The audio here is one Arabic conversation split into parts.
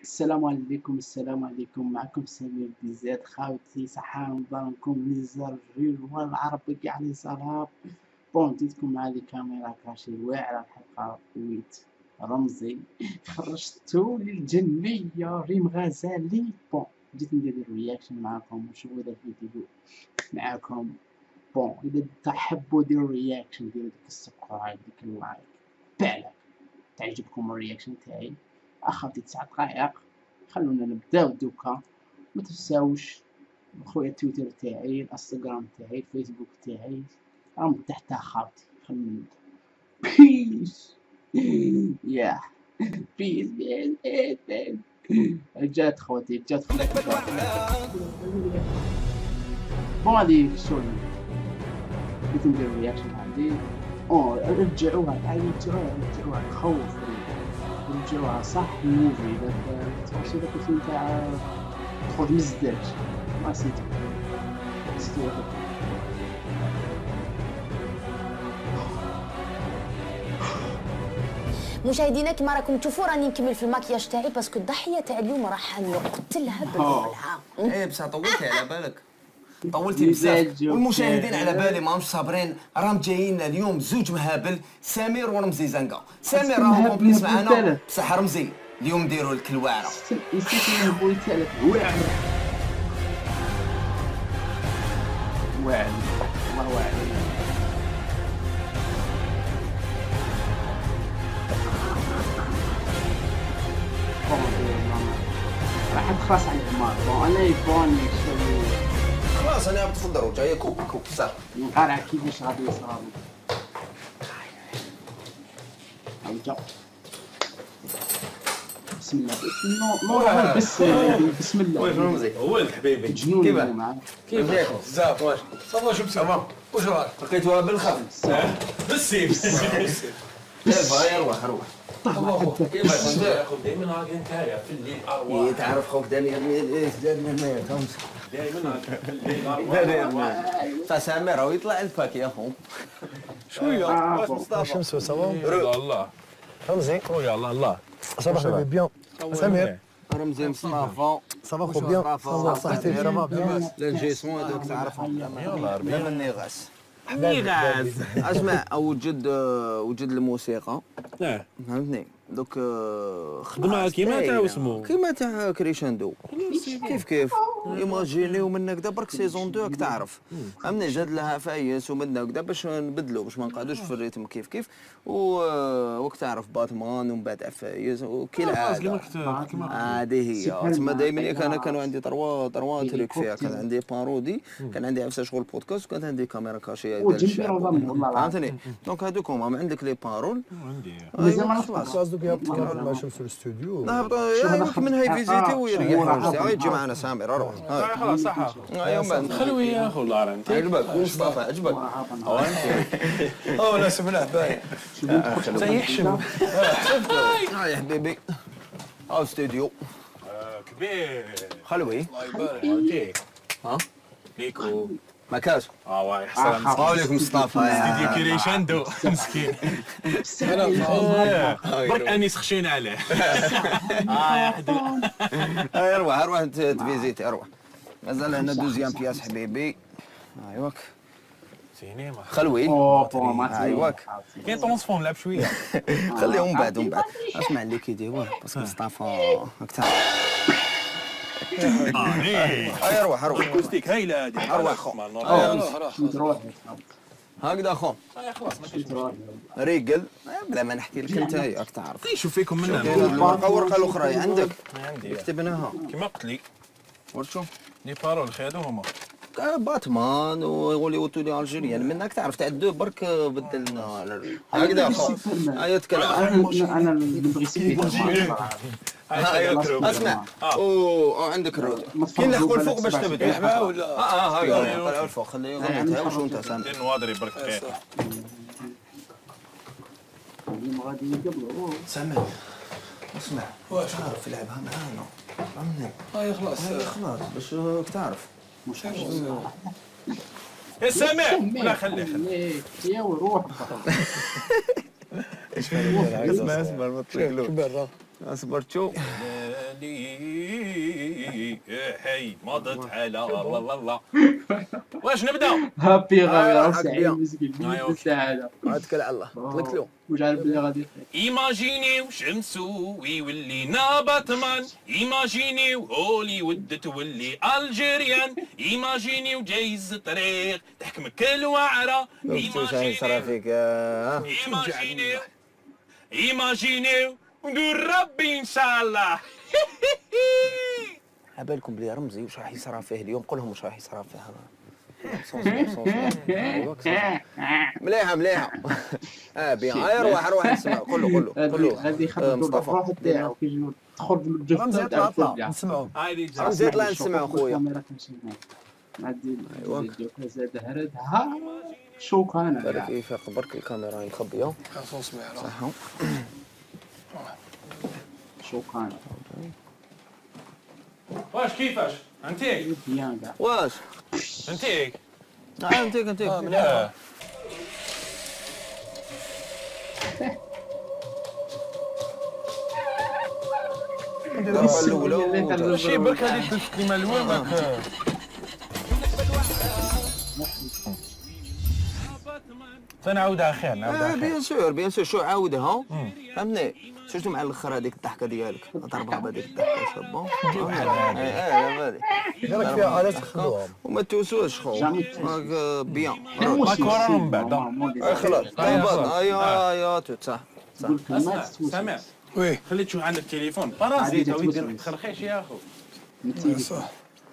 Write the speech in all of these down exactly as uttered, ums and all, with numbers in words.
السلام عليكم السلام عليكم معكم سمير بزاد خاوتي صحة نظامكم نزار الرجل والعربي كاع لي صالاب بون جيتكم مع لي كاميرا كاشي واعرة الحلقة ويت رمزي خرجتو للجنية ريم غزالي بون جيت ندير الرياكشن معاكم ونشوفو هذا الفيديو معاكم بون اذا تحبوا ديروا رياكشن ديروا ديك السبسكرايب ديك اللايك بالك تعجبكم الرياكشن تاعي اخاطي تسع دقائق خلونا نبداو دوكا. ما تنساوش خويا التويتر تاعي الانستغرام تاعي الفيسبوك تاعي راهم تحت اخاوتي. خلونا نبدا. بيس يا بيس بيس بيس جات خوتي جات خوتي بون هادي شغل بغيت ندير رياكشن عندي او رجعوها عايزين رجعوها رجعوها تخوف رجعوها صح موفي داك تفرجتي داك الفيلم تاع خذ مزداج ما نسيتو نسيتو مشاهدينا كما راكم تشوفوا راني نكمل في الماكياج تاعي باسكو الضحيه تاع اليوم راح نقتلها بالولعه. ايه بصح طولتي على بالك طولتي بزاف والمشاهدين على بالي ماهمش صابرين راهم جايين اليوم زوج مهابل سمير ورمزي زنقه. سمير راهو كومبليس معنا بصح رمزي اليوم نديروا لك الواعره. نسيت نقول لك واعر واعر والله واعر راح تخلص على العمار بون انا يبوني شوي خلاص انا عبد في الدروج هيا كوب كوب صافي نقارع كيفاش غادي يصرا هاكا بسم الله نو بس بسم الله وين رمزي ولد حبيبي جنون كيفاه معاك كيفاك بزاف واش صافا شو بسم واش راك لقيتوها بالخف بالسيف دابا هيا روح روح كيفاش انت ياخذ دائما راك نتايا في الليل ارواح تعرف خوك داني داني ما فهمت دائما راك في الليل ارواح صح سامر راهو يطلع الفاك يا خو شويه واش مصطفى شمس سوا الله رمزي خويا الله الله صباح بيان سمير رمزي مصطفى صباح خو بيان صحتي سما بيان لا الجيسون هذوك تعرفهم يلا ربي لا النغاس نغاز اسمع وجد وجد الموسيقى اه فهمتني دوك خدمه كيما تاع واسمو كيما تاع كريشاندو كيف كيف ايماجينيو من هكذا برك سيزون اثنين راك تعرف فهمني جاد لها فايس ومن هكذا باش نبدلو باش ما نقعدوش في الريتم كيف كيف وقت تعرف باتمان ومن بعد فايس وكي العاده هذه هي تما دائما انا كانوا عندي تروا تروا تريك فيها كان عندي بارودي كان عندي عفسه شغل بودكاست وكانت عندي كاميرا كاشيه فهمتني دونك هذوك هما عندك لي بارول مازال ما نخلص قصدك يهبطك مع شمس في الاستوديو نهبط من هاي فيزيتي ويريح يجي معنا سامر اروح خلاص صح يوم بعد خلوي يا اخو الله انت عجبك مصطفى عجبك او انت اه لا سمناه باين تيحشم هاي يا حبيبي او استوديو كبير خلوي الله يبارك فيك ها ليكو مكاس اه واي حسن عليكم مصطفى استديو كريشاندو مسكين برك انيس خشينا عليه اه يا حدو اروح اروح تفيزيتي اروح مازال هنا دوزيام بياس حبيبي ايواك سينما خلوي ايواك كاين طونسفون نلعب شويه خليهم من بعد ومن بعد اسمع اللي كيديروه باسكو مصطفى اكثر هاي اروح اروح كوستيك هايله هذه اروح خو نروح هكذا خو خلاص ماشي ريقل بلا ما نحكي لك انت راك تعرف نشوف فيكم منها كاين الورقه والورقه الاخرى عندك عندي كتبناها كيما قلت لي ورشو لي بارول خيادو هما باتمان وهوليوود تولي الجيريان منك تعرف تاع دو برك بدلنا هكذا خو هيا تكلم انا نبغي سيدي اسمع وعندك الرود كاين اللي حكوا الفوق باش تبدا يحبها ولا اه ها طلعوا الفوق خليه غلطها وشو انت سامع دير نواضري برك دقيقه غادي يقبلوا سامع اسمع واش عارف يلعبها معانا فهمني هاي خلاص خلاص باش تعرف مش يا سامع ولا خليه خليه يا وروح اسمع اسمع ما تطلقلوش برا اصبر شو لي هي مضت على الله الله الله. واش نبدا؟ هابي آه، غير حق سعيد بيان. مسكين آه، من أوكي. السعاده. اتكل على الله طلقت له. واش عارف بلي غادي ايماجينيو شنسوي ولينا باتمان، ايماجينيو هوليوود تولي الجيريان، ايماجينيو جايز الطريق تحكمك الوعره، شوف شحال صرا فيك آه. ايماجينيو ايماجينيو ندور ربي ان شاء الله. عبالكم بلي رمزي واش راح يصرا فيه اليوم؟ قول لهم واش راح يصرا فيه. صوص- صوص- أيوة، صوص. مليحه مليحه. اه بيان هاي روح روح نسمع. قول له قول له قول هذه له هذه آه، خاطر مصطفى الروح تاعو كي يجي تخرج من الجثه رمزي اطلع تعاود اطلع ترجع. نسمعوا. هايدي رمزي اطلع نسمع اخويا. الكاميرا كنشوفها نعدي أيوة. الفيديو زاد هردها شو كان بالك يفيق برك الكاميرا هاي مخبيه. خصوص معنا. صح. شو كان واش كيفاش؟ انتيك بيان كاع. واش انتيك آه، انتيك انتيك لا الضربه الاولى شي برك هذيك الكلمه الاولى ماك تنعاودها خير آه نعاودها خير. بيان سور بيان سور. شو عاودها فهمني. شفتو مع الاخر هذيك الضحكه ديالك ضربها بهذيك الضحكه شابون. اه اه هذه قالك فيها آلات خذوهم. وما توسوش خو. جامي هاك بيان. ماك ورا من بعد. آه، خلاص ايوا ايوا ايوا تو صح صح. قول كلمات اسمع توسوس. سامع وي خلي تشوف عندك التليفون بارازيت او يدير لك خرخيش يا اخو. نتيجة. صح.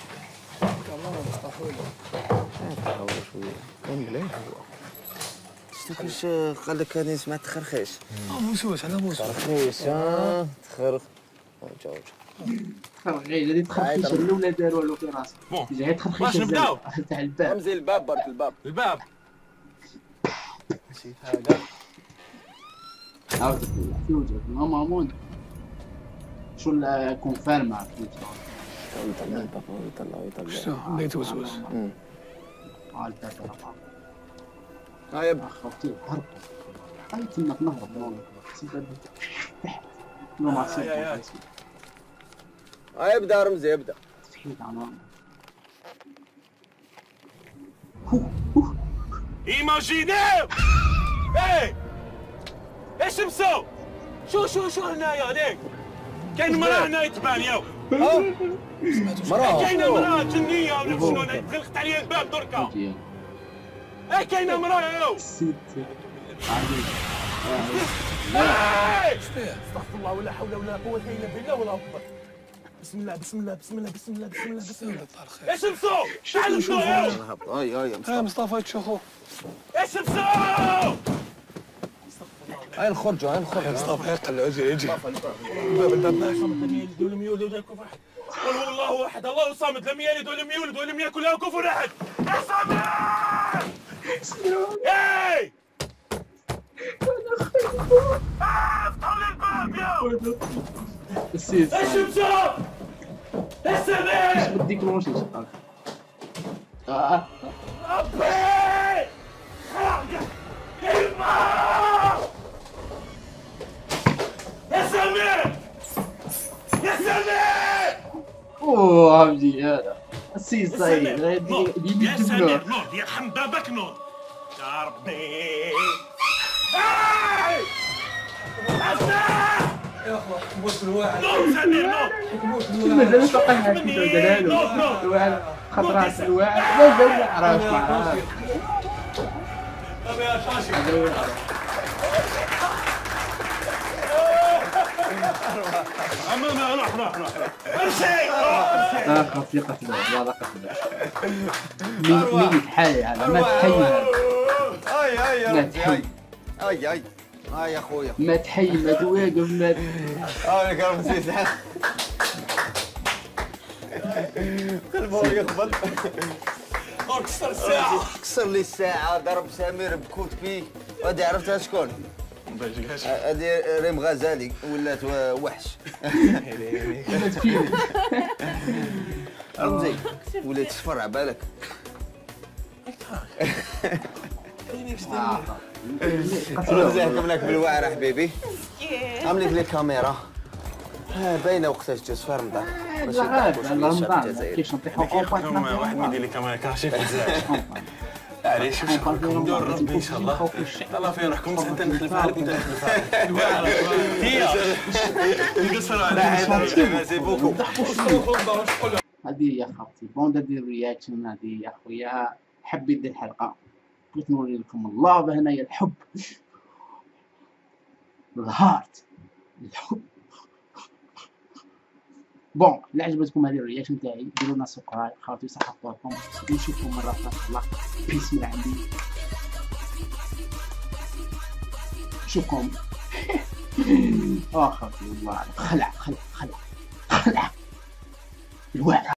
هو شويه كان مليح هو. شفتو كيفاش قال لك هاني سمعت خرخيش. اه موسوس على موسوس. خرخيش اه تخرخ. وجا وجا. تخرغيش هذه تخرخيش الاولى داروا له في راسه. بون. جاي تخرخيش واش نبداو؟ تاع الباب. رمزي الباب برك الباب. الباب نسيت هذا. عاود في وجهك ماما مون شو لا كونفيرم معك يطلع الباب يطلع يطلع. شو بديت وسوس. على الباب راه هاي خطير هرب هاي تمك نهرب نون لو ما صير هاي ابدا رمزي ابدا. تفحيط عمام ايماجينيو ايه ايش مسو شو شو شو هنايا هذيك كاين مراه هنا يتبان ياو مراه كاينه مراه جنيه ولا شنو غلقت عليا الباب دركا ايه كاينه مراه ياو ست إيه! استغفر الله ولا حول ولا قوة إلا بالله ولا أكبر. بسم الله بسم الله بسم الله بسم الله بسم الله بسم الله. ايش مسو شحال مسو ياو هاي هاي ها مصطفى تشوفوا. ايش مسو هاي نخرجوا هاي نخرجوا. مصطفى يطلع يجي يجي. الباب الباب ولم يولد ولم يكن احد قل هو الله احد الله الصمد لم يلد ولم يولد ولم يكن له كفوا احد يا صمد اي افتحوا لي الباب يا السيد ايش مسو السمير بديك نوشي اه ربي يا سمير يا سمير اوه عمدي هذا السيد سعيد نوض. غادي يا سمير نوض يرحم بابك نوض يا ربي اي افتح يا أخوة موت الواحد. نوض سمير نوض مازال فقط هاك دلالو نوض نوض الواحد خطرات الواحد مازال ما عرفش معاه طب يا شاشي عمو ما روح روح روح امشي روح اه خاص يقتل والله قتل مين مين حالي على ما تحي هاي هاي يا لا رمزي تحي. هاي هاي هاي هاي يا خويا. ما تحي ما تواقف ما هاي يا رمزي قلبه يخبط. اكسر ساعة كسر لي الساعة ضرب سمير بكوت بيه. هادي عرفتها شكون؟ هادي ريم غزالي ولات وحش. رمزي ولات صفر عبالك. رمزي حكم لك بالوعر حبيبي. عملت لي كاميرا آه، باينه وقتاش جات في رمضان. ماشي لا نضحكوش غير على الشعب رمضان الجزائري. كيفاش نطيحو كيخدم واحد يدير لي كاميرا كراشي في الجزائر. علاش واش نقولكم ندير ربي ان شاء الله. الله في روحكم انت نخلفها لك وانت نخلفها لك. هي نقصروا على هذا سي بوكو. هذه هي خاوتي بون ندير رياكشن. هذه يا خويا حبيت دير الحلقه بغيت نوري لكم اللافا هنايا الحب الهارت الحب. بون الا عجبتكم هذه الرياكشن تاعي ديروا لنا سبسكرايب خاوتي صحفوكم نشوفكم مره اخرى. الله بيس من عندي نشوفكم. اه خاوتي والله خلع خلع خلع خلع الواعر.